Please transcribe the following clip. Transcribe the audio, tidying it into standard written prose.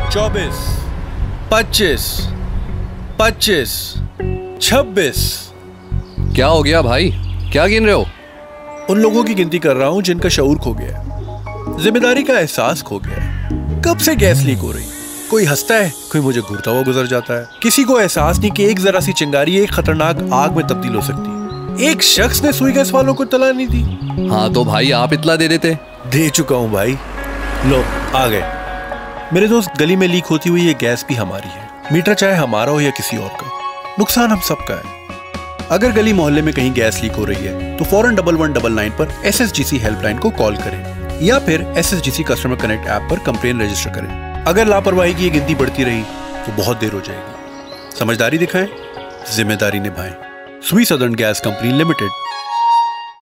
24, 25, 25, 26। क्या हो गया भाई, क्या गिन रहे हो? उन लोगों की गिनती कर रहा हूं जिनका शऊर खो गया है, जिम्मेदारी का एहसास खो गया है। कब से गैस लीक हो रही, कोई हंसता है, कोई मुझे घूरता हुआ गुजर जाता है। किसी को एहसास नहीं कि एक जरा सी चिंगारी एक खतरनाक आग में तब्दील हो सकती है। एक शख्स ने सुई गैस वालों को इत्तला नहीं दी। हाँ तो भाई आप इत्तला दे देते। दे चुका हूं भाई, लो आ गए। मेरे दोस्त, गली में लीक होती हुई ये गैस भी हमारी है। मीटर चाहे हमारा हो या किसी और का, नुकसान हम सबका है। अगर गली मोहल्ले में कहीं गैस लीक हो रही है तो फौरन 1199 पर SSGC हेल्पलाइन को कॉल करें या फिर SSGC कस्टमर कनेक्ट ऐप पर कंप्लेन रजिस्टर करें। अगर लापरवाही की ये गिनती बढ़ती रही तो बहुत देर हो जाएगी। समझदारी दिखाएं, जिम्मेदारी निभाएं। स्वी सदर्न गैस कंपनी लिमिटेड।